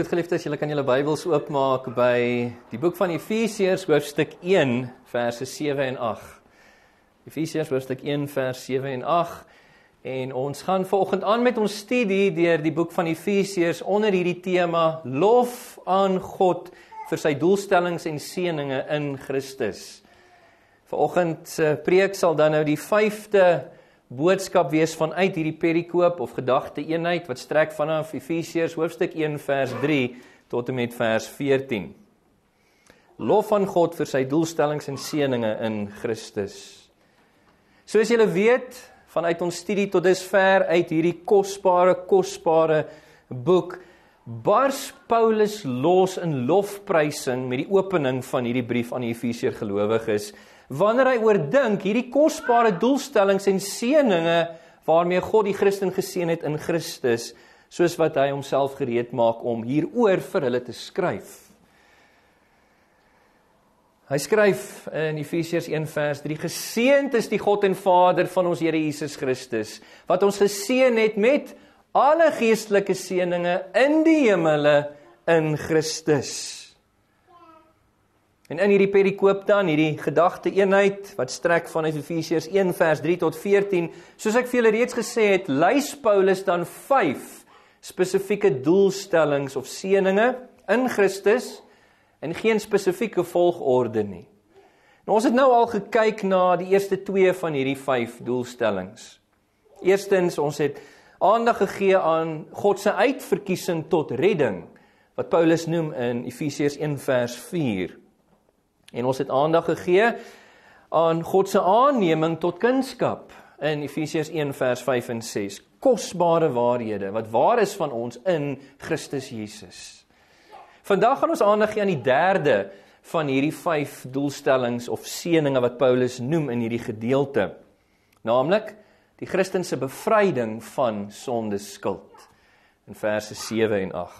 Goed geliefdes, julle kan julle Bybels oopmaak by die boek van Efesiërs, hoofstuk 1, verse 7 en 8. Efesiërs, hoofstuk 1, vers 7 en 8. En ons gaan vanoggend aan met ons studie deur die boek van Efesiërs onder hierdie tema lof aan God vir sy doelstellings en seëninge in Christus. Vanoggend se preek sal dan nou die 5de boodskap wees vanuit hierdie perikoop of gedagte eenheid wat strek vanaf Efesiërs hoofstuk 1 vers 3 tot en met vers 14. Lof aan God vir sy doelstellings en seëninge in Christus. Soos julle weet, vanuit ons studie tot dusver uit hierdie kosbare boek, bars Paulus los in lofprysing met die opening van hierdie brief aan die Efesiër gelowiges, wanneer hy oordink hierdie kosbare doelstellings en seëninge waarmee God die Christen geseën het in Christus, soos wat hy homself gereed maak om hieroor vir hulle te skryf. Hy skryf in Efesiërs 1 vers 3, geseënd is die God en Vader van ons Here Jesus Christus, wat ons geseën het met alle geestelike seëninge in die hemele in Christus. En in hierdie perikoop dan, hierdie gedagte eenheid, wat strek vanuit Efesiërs 1 vers 3 tot 14, soos ek vir julle reeds gesê het, lys Paulus dan 5 spesifieke doelstellings of seëninge in Christus, en geen spesifieke volgorde nie. Nou, ons het nou al gekyk na die eerste 2 van hierdie 5 doelstellings. Eerstens, ons het aandag gegee aan God se uitverkiesing tot redding, wat Paulus noem in Efesiërs 1 vers 4. En ons het aandag gegee aan God se aanneming tot kunskap in Efesiërs 1 vers 5 en 6. Kosbare waarhede wat waar is van ons in Christus Jesus. Vandag gaan ons aandag gee aan die 3de van hierdie 5 doelstellings of seëninge wat Paulus noem in hierdie gedeelte. Naamlik die Christen se bevryding van sondeskuld in verse 7 en 8.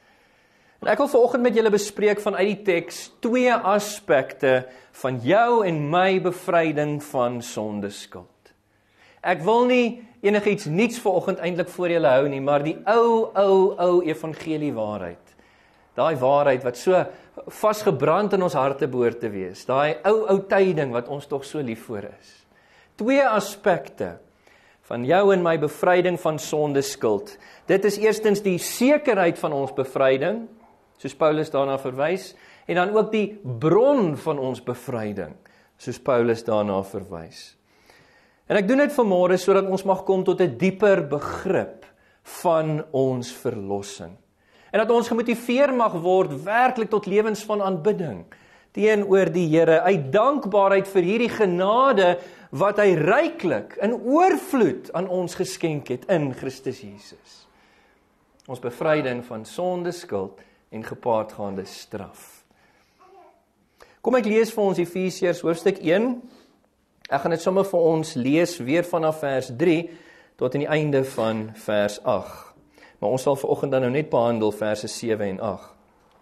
En ek wil vanoggend met julle bespreek vanuit die teks 2 aspekte van jou en my bevryding van sondeskuld. Ek wil nie enigiets niets vanoggend eintlik voor julle hou nie, maar die ou evangelie waarheid. Daai waarheid wat so vasgebrand in ons harte behoort te wees. Daai ou tyding wat ons tog so lief voor is. 2 aspekte van jou en my bevryding van sondeskuld. Dit is eerstens die sekerheid van ons bevryding, soos Paulus daarna verwys, en dan ook die bron van ons bevryding, soos Paulus daarna verwys. En ek doen dit vanmôre sodat ons mag kom tot 'n dieper begrip van ons verlossing. En dat ons gemotiveer mag word werklik tot lewens van aanbidding teenoor die Here, uit dankbaarheid vir hierdie genade wat hy ryklik in oorvloed aan ons geskenk het in Christus Jesus. Ons bevryding van sondeskuld en gepaardgaande straf. Kom ek lees vir ons Efesiërs hoofstuk 1. Ek gaan dit sommer vir ons lees weer vanaf vers 3 tot aan die einde van vers 8. Maar ons sal vanoggend dan nou net behandel verse 7 en 8.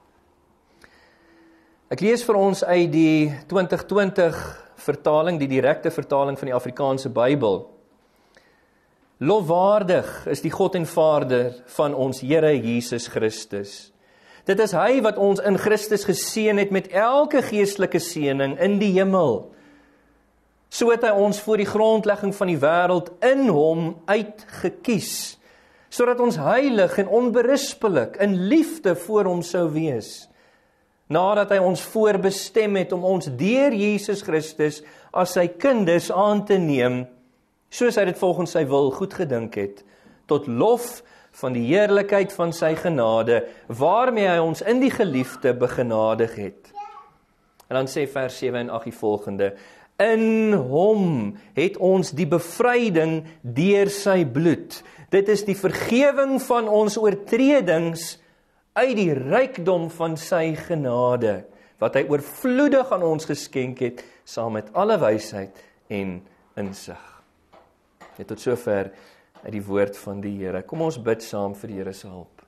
Ek lees vir ons uit die 2020 vertaling, die direkte vertaling van die Afrikaanse Bybel. Lofwaardig is die God en Vader van ons Here Jesus Christus. Dit is hy wat ons in Christus geseën het met elke geestelike seëning in die hemel. So het hy ons voor die grondlegging van die wêreld in hom uitgekies, sodat ons heilig en onberispelik in liefde voor hom sou wees, nadat hy ons voorbestem het om ons deur Jesus Christus as sy kinders aan te neem, soos hy dit volgens sy wil goed gedink het, tot lof van die heerlikheid van sy genade, waarmee hy ons in die geliefde begenadig het. En dan sê vers 7 en 8 die volgende, in hom het ons die bevryding deur sy bloed. Dit is die vergewing van ons oortredings uit die rykdom van sy genade, wat hy oorvloedig aan ons geskenk het, saam met alle wysheid en insig. Tot sover uit die woord van die Here. Kom ons bid saam vir die Here se hulp.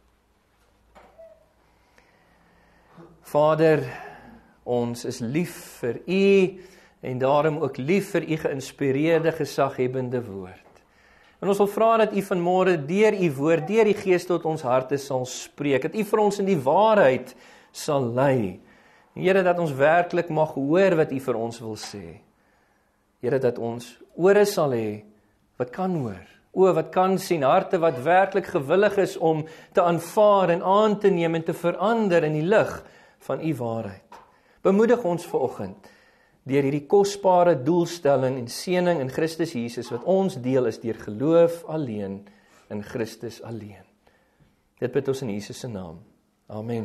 Vader, ons is lief vir U en daarom ook lief vir U geïnspireerde, gesaghebbende woord. En ons wil vra dat U vanmôre deur U woord, deur die Gees tot ons harte sal spreek, dat U vir ons in die waarheid sal lei. Here, dat ons werklik mag hoor wat U vir ons wil sê. Here, dat ons ore sal hê wat kan hoor, oë wat kan sien, harte wat werklik gewillig is om te aanvaar en aan te neem en te verander in die lig van U waarheid. Bemoedig ons vanoggend deur hierdie kosbare doelstelling en seëning in Christus Jesus wat ons deel is deur geloof alleen in Christus alleen. Dit bid ons in Jesus se naam. Amen.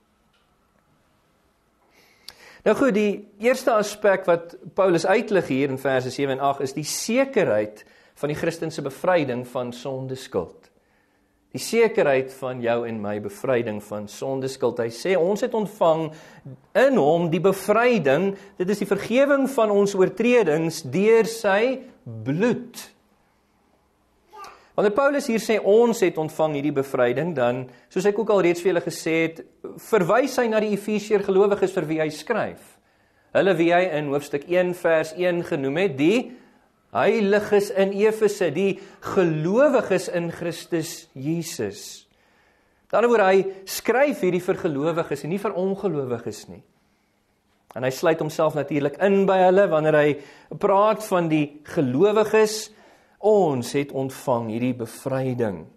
Nou goed, die eerste aspek wat Paulus uitlig hier in verse 7 en 8 is die sekerheid van die Christense bevryding van sondeskuld. Die sekerheid van jou en my bevryding van sondeskuld. Hy sê, ons het ontvang in hom die bevryding, dit is die vergewing van ons oortredings deur sy bloed. Wanneer Paulus hier sê, ons het ontvang hierdie bevryding, dan, soos ek ook al reeds vir julle gesê het, verwys hy na die Efesiër gelowiges vir wie hy skryf. Hulle wie hy in hoofstuk 1 vers 1 genoem het, die heiliges in Efese, die gelowiges in Christus Jesus. Aan die ander woord, hy skryf hierdie vir gelowiges en nie vir ongelowiges nie. En hy sluit homself natuurlik in by hulle wanneer hy praat van die gelowiges. Ons het ontvang hierdie bevryding.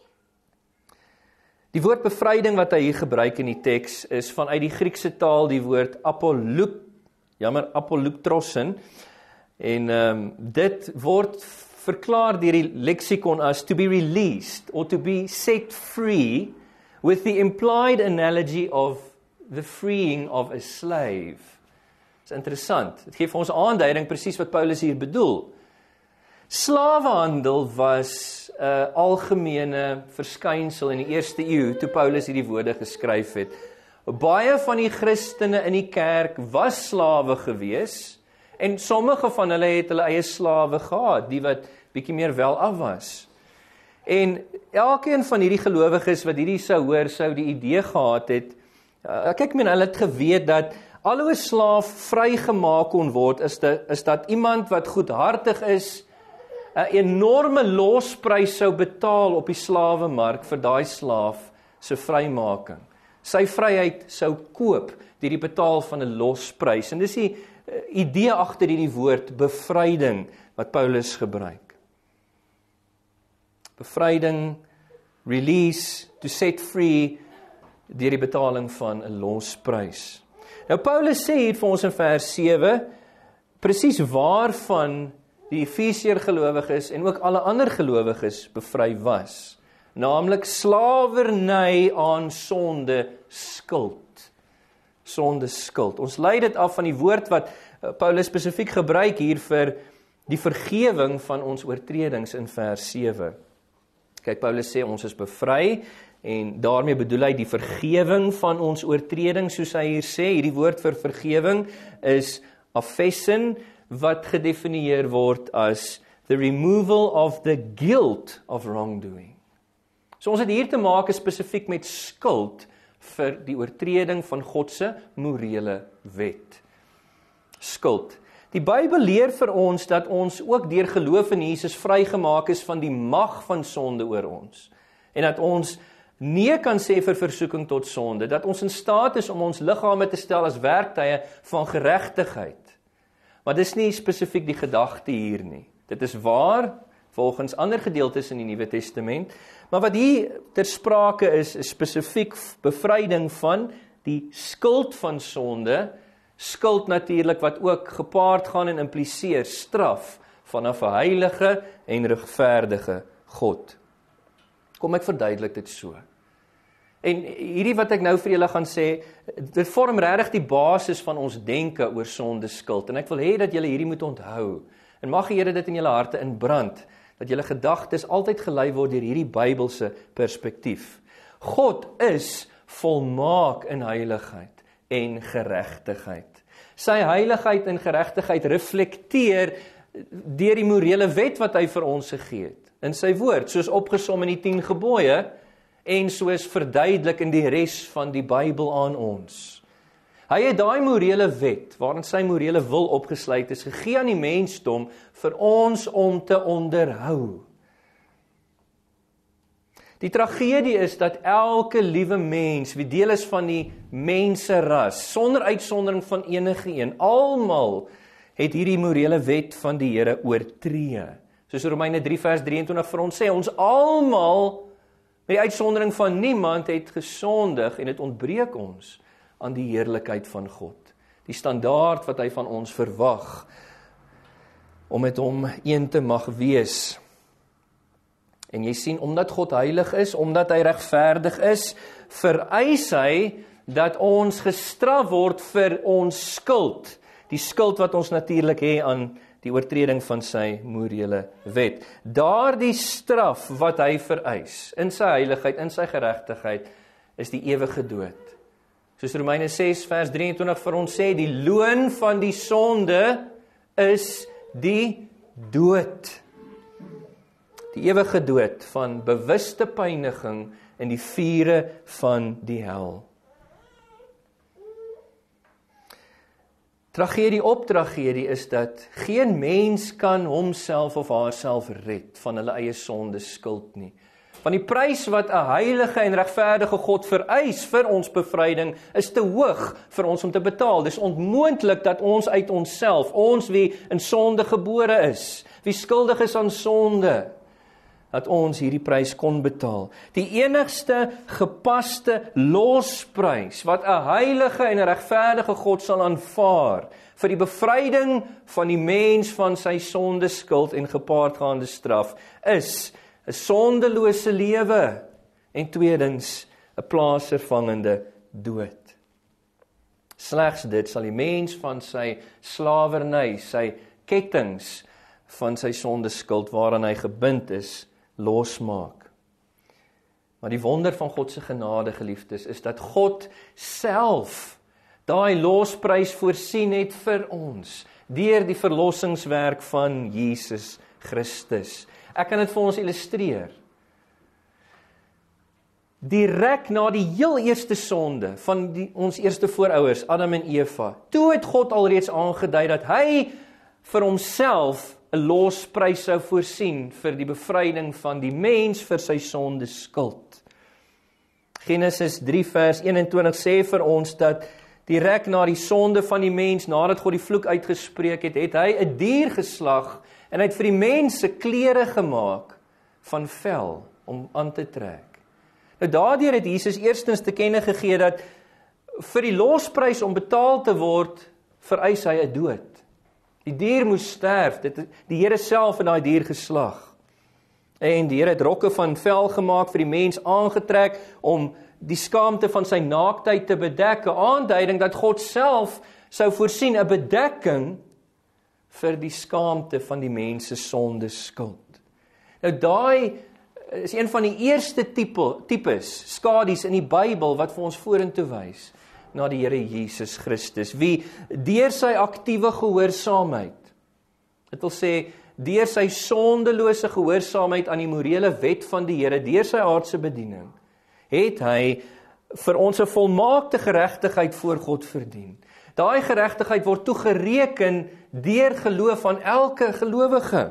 Die woord bevryding wat hy hier gebruik in die teks is vanuit die Griekse taal die woord apoluktrosin. En dit word verklaar deur die leksikon as to be released or to be set free with the implied analogy of the freeing of a slave. Dit is interessant. Dit gee vir ons aanduiding presies wat Paulus hier bedoel. Slawehandel was 'n algemene verskynsel in die eerste eeu toe Paulus hierdie woorde geskryf het. Baie van die Christene in die kerk was slawe gewees. En sommige van hulle het hulle eie slawe gehad, die wat bietjie meer wel af was. En elkeen van hierdie gelowiges wat hierdie sou hoor, sou die idee gehad het, hulle het geweet dat al hoe 'n slaaf vrygemaak kon word, is dat iemand wat goedhartig is, 'n enorme losprys sou betaal op die slawemark vir daai slaaf se vrymaking. Sy vryheid sou koop deur die betaal van 'n losprys. En dis die idee agter hierdie woord bevryding wat Paulus gebruik. Bevryding, release, to set free deur die betaling van 'n losprys. Nou Paulus sê hier vir ons in vers 7 presies waarvan die Efesiër gelowiges en ook alle ander gelowiges bevry was, naamlik slawerny aan sonde skuld. Sonde skuld. Ons lei dit af van die woord wat Paulus spesifiek gebruik hier vir die vergewing van ons oortredings in vers 7. Kyk, Paulus sê ons is bevry en daarmee bedoel hy die vergewing van ons oortredings, soos hy hier sê. Hierdie woord vir vergewing is aphesin, wat gedefinieer word as the removal of the guilt of wrongdoing. So ons het hier te maak spesifiek met skuld vir die oortreding van God se morele wet. Skuld. Die Bybel leer vir ons dat ons ook deur geloof in Jesus vrygemaak is van die mag van sonde oor ons. En dat ons nee kan sê vir versoeking tot sonde, dat ons in staat is om ons liggame te stel as werktuie van geregtigheid. Maar dis nie spesifiek die gedagte hier nie. Dit is waar, volgens ander gedeeltes in die Nuwe Testament, maar wat hier ter sprake is spesifiek bevryding van die skuld van sonde, skuld natuurlik wat ook gepaard gaan en impliseer straf vanaf 'n heilige en regverdige God. Kom ek verduidelik dit so. En hierdie wat ek nou vir julle gaan sê, dit vorm regtig die basis van ons denke oor sondeskuld. En ek wil hê dat julle hierdie moet onthou. En mag die Here dit in julle harte inbrand, dat julle gedagtes altyd gelei word deur hierdie Bybelse perspektief. God is volmaak in heiligheid en geregtigheid. Sy heiligheid en geregtigheid reflekteer deur die morele wet wat hy vir ons gegee het in sy woord, soos opgesom in die 10 gebooie en soos verduidelik in die res van die Bybel aan ons. Hy het daai morele wet, waarin sy morele wil opgesluit is, gegee aan die mensdom vir ons om te onderhou. Die tragedie is dat elke liewe mens, wie deel is van die menseras, sonder uitsondering van enige een, almal het hierdie morele wet van die Here oortree. Soos Romeine 3 vers 23 vir ons sê, ons almal, met die uitsondering van niemand, het gesondig en het ontbreek ons aan die heerlikheid van God. Die standaard wat hy van ons verwag, om met hom een te mag wees. En jy sien, omdat God heilig is, omdat hy regverdig is, vereis hy dat ons gestraf word vir ons skuld. Die skuld wat ons natuurlik het aan die oortreding van sy morele wet. Daardie straf wat hy vereis, in sy heiligheid, in sy geregtigheid, is die ewige dood. Soos Romeine 6 vers 23 vir ons sê, die loon van die sonde is die dood. Die ewige dood van bewuste pyniging in die vure van die hel. Tragedie op tragedie is dat geen mens kan homself of haarself red van hulle eie sonde skuld nie. Want die prys wat 'n heilige en regverdige God vereis vir ons bevryding is te hoog vir ons om te betaal. Dis onmoontlik dat ons uit onsself, ons wie in sonde gebore is, wie skuldig is aan sonde, dat ons hierdie prys kon betaal. Die enigste gepaste losprys wat 'n heilige en 'n regverdige God sal aanvaar vir die bevryding van die mens van sy sonde skuld en gepaardgaande straf is 'n sondelose lewe en tweedens 'n plaatsvervangende dood. Slegs dit sal die mens van sy slawerny, sy kettinge van sy sonde skuld waaraan hy gebind is, losmaak. Maar die wonder van God se genade, geliefdes, is dat God self daai losprys voorsien het vir ons, deur die verlossingswerk van Jesus Christus. Ek kan dit vir ons illustreer. Direk na die heel eerste sonde van ons eerste voorouers, Adam en Eva, toe het God alreeds aangedui dat hy vir homself 'n losprys sou voorsien vir die bevryding van die mens vir sy sonde skuld. Genesis 3 vers 21 sê vir ons dat direk na die sonde van die mens, nadat God die vloek uitgespreek het, het hy 'n dier geslag en hy het vir die mense klere gemaak van vel om aan te trek. Nou daardeur het Jesus eerstens te kenne gegee dat vir die losprys om betaal te word, vereis hy 'n dood. Die dier moes sterf, die Here self het daai dier geslag. En die Here het rokke van vel gemaak vir die mens aangetrek om die skaamte van sy naaktheid te bedek, 'n aanduiding dat God self sou voorsien 'n bedekking vir die skaamte van die mens se sonde skuld. Nou daai is een van die eerste tipes skadies in die Bybel wat vir ons vorentoe wys na die Here Jesus Christus, wie deur sy aktiewe gehoorsaamheid, dit wil sê, deur sy sondelose gehoorsaamheid aan die morele wet van die Here, deur sy aardse bediening, het hy vir ons 'n volmaakte geregtigheid voor God verdien. Daai geregtigheid word toegereken deur geloof aan elke gelowige.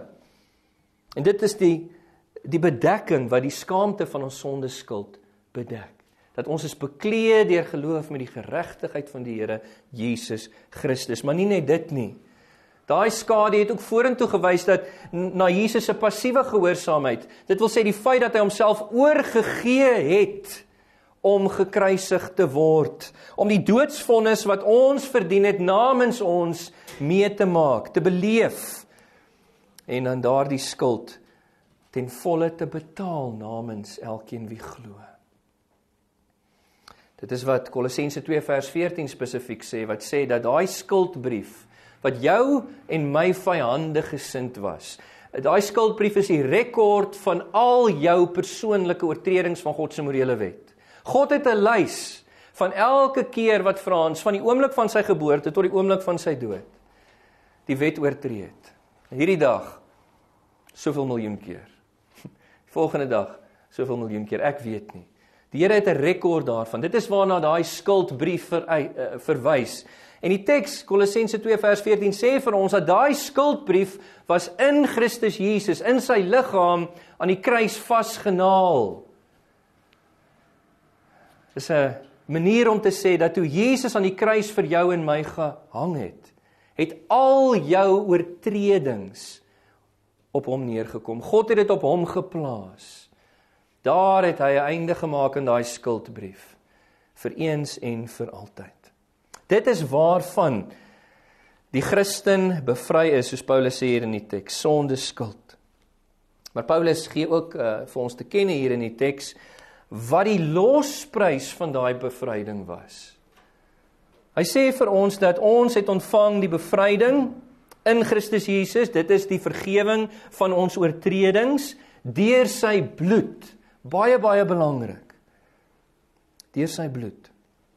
En dit is die bedekking wat die skaamte van ons sonde skuld bedek. Dat ons is bekleed deur geloof met die geregtigheid van die Here Jesus Christus. Maar nie net dit nie. Daai skade het ook vorentoe gewys dat na Jesus se passiewe gehoorsaamheid, dit wil sê die feit dat hy homself oorgegee het om gekruisig te word, om die doodsvonnis wat ons verdien het namens ons mee te maak, te beleef, en dan daardie skuld ten volle te betaal namens elkeen wie glo. Dit is wat Kolossense 2 vers 14 spesifiek sê, wat sê dat daai skuldbrief, wat jou en my vyande gesind was, daai skuldbrief is die rekord van al jou persoonlike oortredings van God se morele wet. God het 'n lys van elke keer wat Frans, van die oomblik van sy geboorte tot die oomblik van sy dood, die wet oortree het. Hierdie dag, soveel miljoen keer. Volgende dag, soveel miljoen keer, ek weet nie. Die Here het 'n rekord daarvan. Dit is waarna daai skuldbrief verwys. En die teks, Kolossense 2 vers 14, sê vir ons dat daai skuldbrief was in Christus Jesus, in sy liggaam, aan die kruis vasgenaal. Dis 'n manier om te sê dat toe Jesus aan die kruis vir jou en my gehang het al jou oortredings op hom neergekom. God het dit op hom geplaas. Daar het hy 'n einde gemaak aan daai skuldbrief, vir eens en vir altyd. Dit is waarvan die Christen bevry is, soos Paulus sê hier in die teks, sonde skuld. Maar Paulus gee ook vir ons te kenne hier in die teks, wat die losprys van daai bevryding was. Hy sê vir ons dat ons het ontvang die bevryding in Christus Jesus, dit is die vergewing van ons oortredings, deur sy bloed, baie, baie belangrik, deur sy bloed.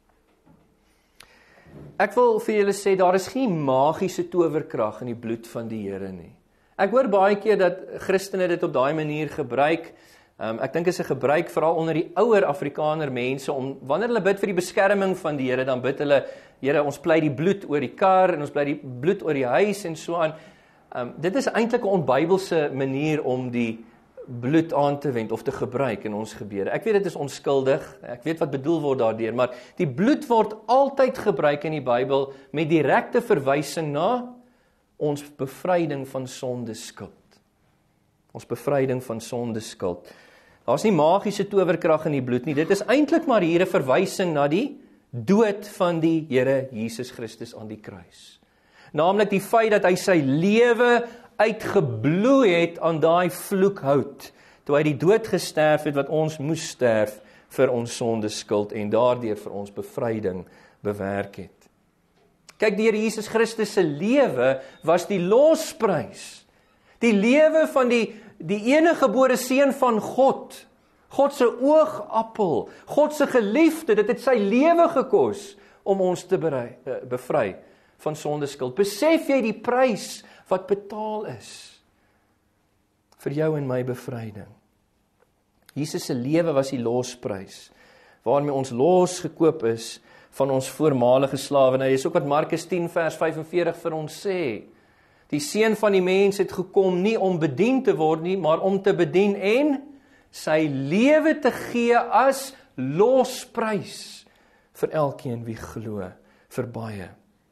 Ek wil vir julle sê, daar is geen magiese towerkrag in die bloed van die Here nie. Ek hoor baie keer dat Christene dit op daai manier gebruik. Ek dink is 'n gebruik veral onder die ouer Afrikaner mense, om wanneer hulle bid vir die beskerming van die Here, dan bid hulle, Here, ons pleit die bloed oor die kar, en ons pleit die bloed oor die huis, en so aan. Dit is eintlik 'n onbybelse manier om die bloed aan te wend, of te gebruik in ons gebede. Ek weet dit is onskuldig, ek weet wat bedoel word daardeur, maar die bloed word altyd gebruik in die Bybel, met direkte verwysing na ons bevryding van sondeskuld. Ons bevryding van sondeskuld. Daar's nie magiese towerkrag in die bloed nie, dit is eintlik maar hier 'n verwysing na die dood van die Here Jesus Christus aan die kruis. Naamlik die feit dat hy sy lewe uitgebloei het aan daai vloekhout, toe hy die dood gesterf het wat ons moes sterf vir ons sondeskuld, en daardeur vir ons bevryding bewerk het. Kyk, die Here Jesus Christus se lewe was die losprys. Die lewe van die enige gebore seun van God, God se oogappel, God se geliefde, dit het sy lewe gekos om ons te bevry van sondeskuld. Besef jy die prys wat betaal is vir jou en my bevryding? Jesus se lewe was die losprys, waarmee ons losgekoop is van ons voormalige slawerny. Dis ook wat Markus 10 vers 45 vir ons sê. Die seun van die mens het gekom nie om bedien te word nie, maar om te bedien en sy lewe te gee as losprys vir elkeen wie glo, vir baie.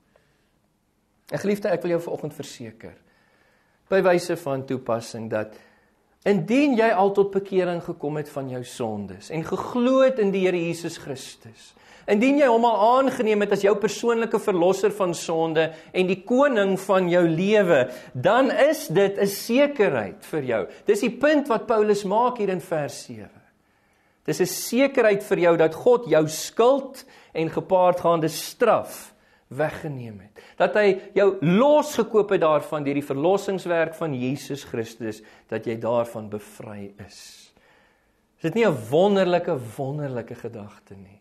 Geliefde, ek wil jou vanoggend verseker, by wyse van toepassing, dat indien jy al tot bekering gekom het van jou sondes en geglo het in die Here Jesus Christus, indien jy hom al aangeneem het as jou persoonlike verlosser van sonde en die koning van jou lewe, dan is dit 'n sekerheid vir jou. Dis die punt wat Paulus maak hier in vers 7. Dis 'n sekerheid vir jou dat God jou skuld en gepaardgaande straf weggeneem het. Dat hy jou losgekoop het daarvan deur die verlossingswerk van Jesus Christus, dat jy daarvan bevry is. Is dit nie 'n wonderlike gedagte nie?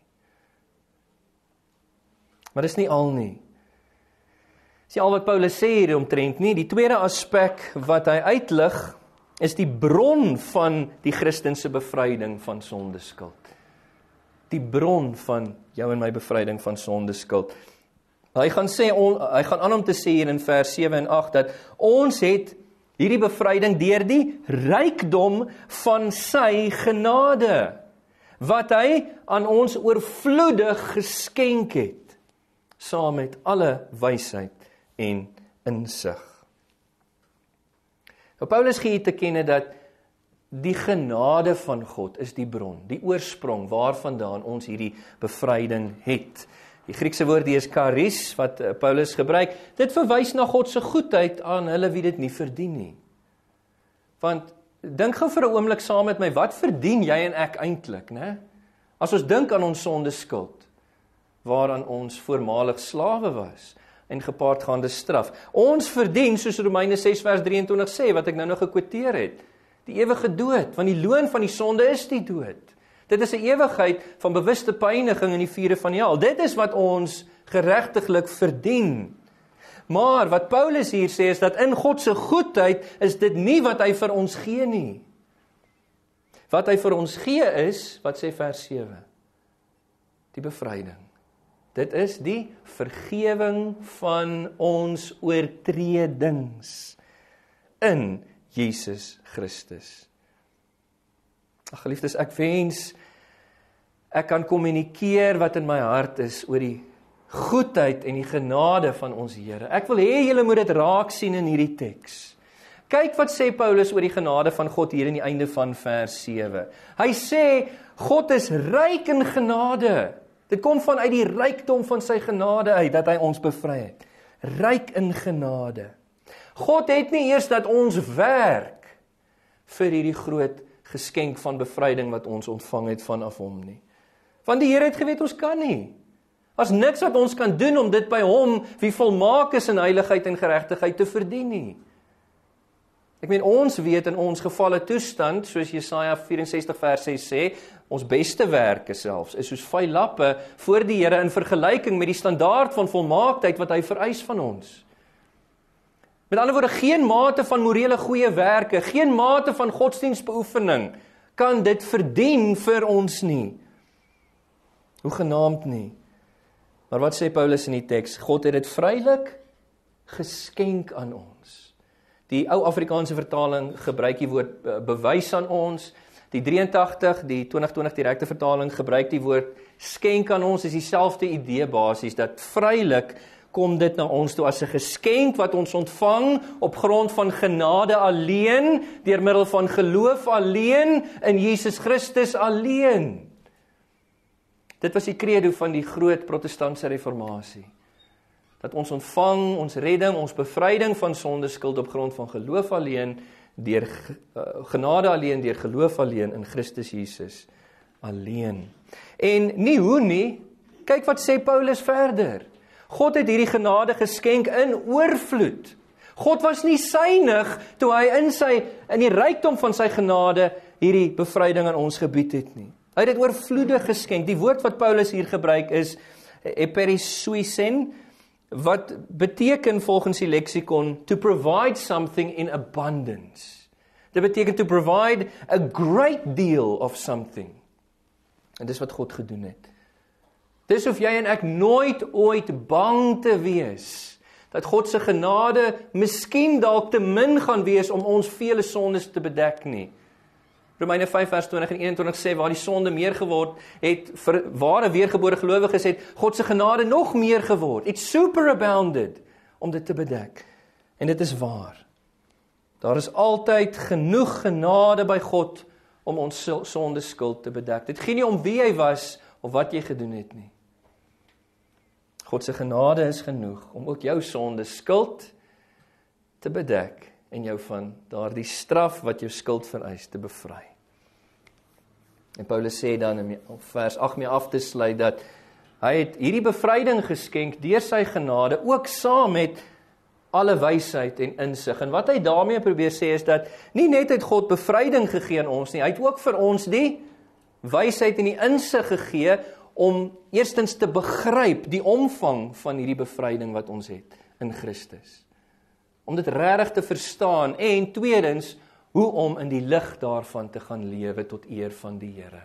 Maar dis nie al nie. Dis nie al wat Paulus sê hier omtrent nie. Die tweede aspek wat hy uitlig, is die bron van die Christense bevryding van sondeskuld. Die bron van jou en my bevryding van sondeskuld. Hy gaan aan om te sê hier in vers 7 en 8, dat ons het hierdie bevryding deur die rykdom van sy genade, wat hy aan ons oorvloedig geskenk het, saam met alle wysheid en insig. Paulus gee te kenne dat die genade van God is die bron, die oorsprong waarvandaan ons hierdie bevryding het. Die Griekse woord hier is charis, wat Paulus gebruik, dit verwys na God se goedheid aan hulle wie dit nie verdien nie. Want, dink gou vir 'n oomblik saam met my, wat verdien jy en ek eintlik, né? As ons dink aan ons sondeskuld, waaraan ons voormalig slawe was, en gepaardgaande straf. Ons verdien, soos Romeine 6 vers 23 sê, wat ek nou gekwoteer het, die ewige dood, want die loon van die sonde is die dood. Dit is 'n ewigheid van bewuste pyniging in die vure van die hel. Dit is wat ons geregtiglik verdien. Maar wat Paulus hier sê is dat in God se goedheid is dit nie wat hy vir ons gee nie. Wat hy vir ons gee is, wat sê vers 7? Die bevryding. Dit is die vergewing van ons oortredings in Jesus Christus. Ag geliefdes, ek kan kommunikeer wat in my hart is oor die goedheid en die genade van ons Here. Ek wil hê julle moet dit raak sien in hierdie teks. Kyk wat sê Paulus oor die genade van God hier in die einde van vers 7. Hy sê, God is ryk in genade. Dit kom vanuit die rykdom van sy genade uit, dat hy ons bevry het. Ryk in genade. God het nie eers dat ons werk vir hierdie groot geskenk van bevryding wat ons ontvang het vanaf hom nie. Want die Here het geweet ons kan nie. As niks wat ons kan doen om dit by hom, wie volmaak is in heiligheid en geregtigheid, te verdien nie. Ek meen, ons weet in ons gevalle toestand, soos Jesaja 64 vers 6 sê, ons beste werke selfs, is soos vuil lappe voor die Here in vergelyking met die standaard van volmaaktheid wat hy vereis van ons. Met ander woorde, geen mate van morele goeie werke, geen mate van godsdienstbeoefening kan dit verdien vir ons nie. Hoegenaamd nie. Maar wat sê Paulus in die teks? God het dit vrylik geskenk aan ons. Die ou Afrikaanse vertaling gebruik die woord bewys aan ons. Die 83, die 2020 direkte vertaling gebruik die woord skenk aan ons. Is dieselfde idee basies, dat vrylik kom dit na ons toe as 'n geskenk wat ons ontvang op grond van genade alleen, deur middel van geloof alleen, in Jesus Christus alleen. Dit was die credo van die groot protestantse reformatie. Dat ons ontvang, ons redding, ons bevryding van sondeskuld op grond van geloof alleen, deur genade alleen, deur geloof alleen in Christus Jesus alleen. En nie hoe nie, kyk wat sê Paulus verder. God het hierdie genade geskenk in oorvloed. God was nie synig toe hy in die rykdom van sy genade hierdie bevryding aan ons gebied het nie. Hy het dit oorvloedig geskenk. Die woord wat Paulus hier gebruik is eperisuisen, wat beteken volgens die leksikon to provide something in abundance. Dit beteken to provide a great deal of something. En dis wat God gedoen het. Dis hoef jy en ek nooit ooit bang te wees dat God se genade miskien dalk te min gaan wees om ons vele sondes te bedek nie. Romeine 5 vers 20 en 21 sê, waar die sonde meer geword het, vir ware weergebore gelowiges het God se genade nog meer geword. It's superabounded om dit te bedek. En dit is waar. Daar is altyd genoeg genade by God om ons sonde skuld te bedek. Dit gaan nie om wie jy was of wat jy gedoen het nie. God se genade is genoeg om ook jou sonde skuld te bedek en jou van daardie straf wat jou skuld vereis te bevry. En Paulus sê dan in vers 8 mee af te sluit dat hy het hierdie bevryding geskenk deur sy genade ook saam met alle wysheid en insig. En wat hy daarmee probeer sê is dat nie net het God bevryding gegee aan ons nie, hy het ook vir ons die wysheid en die insig gegee om eerstens te begryp die omvang van hierdie bevryding wat ons het in Christus. Om dit regtig te verstaan en tweedens, hoe om in die lig daarvan te gaan lewe tot eer van die Here.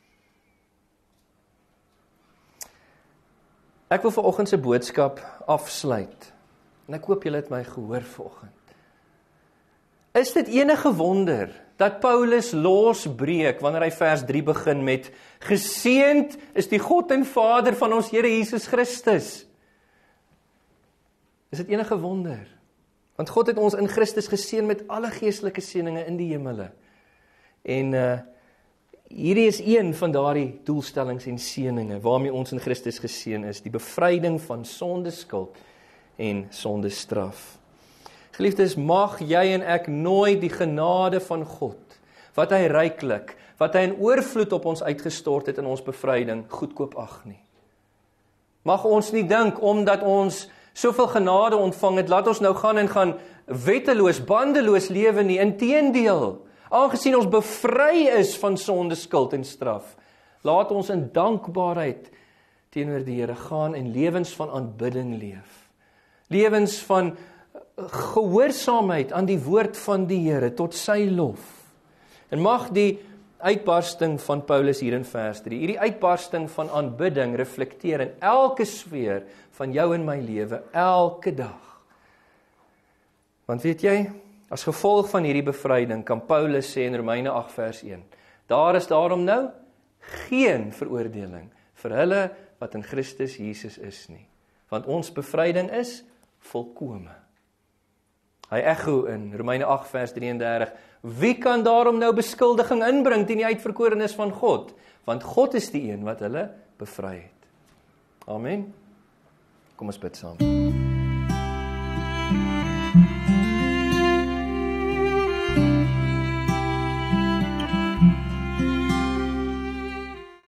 Ek wil vanoggend se boodskap afsluit. En ek hoop julle het my gehoor vanoggend. Is dit enige wonder dat Paulus losbreek wanneer hy vers 3 begin met geseënd is die God en Vader van ons Here Jesus Christus? Is dit enige wonder? Want God het ons in Christus geseën met alle geestelike seëninge in die hemele. En hierdie is een van daardie doelstellings en seëninge waarmee ons in Christus geseën is, die bevryding van sondeskuld en sondestraf. Geliefdes, mag jy en ek nooit die genade van God, wat hy ryklik, wat hy in oorvloed op ons uitgestort het in ons bevryding, goedkoop ag nie. Mag ons nie dink, omdat ons soveel genade ontvang het, laat ons nou gaan en gaan wetteloos, bandeloos lewe nie. Inteendeel, aangesien ons bevry is van sondeskuld en straf, laat ons in dankbaarheid teenoor die Here gaan en lewens van aanbidding leef. Lewens van gehoorsaamheid aan die woord van die Here tot sy lof. En mag die uitbarsting van Paulus hier in vers 3, hierdie uitbarsting van aanbidding reflekteer in elke sfeer van jou en my lewe, elke dag. Want weet jy, as gevolg van hierdie bevryding kan Paulus sê in Romeine 8 vers 1, daar is daarom nou geen veroordeling vir hulle wat in Christus Jesus is nie. Want ons bevryding is volkome. Hy echo in Romeine 8 vers 33, wie kan daarom nou beskuldiging inbring teen die uitverkorenes van God? Want God is die een wat hulle bevry het. Amen. Kom ons bid saam.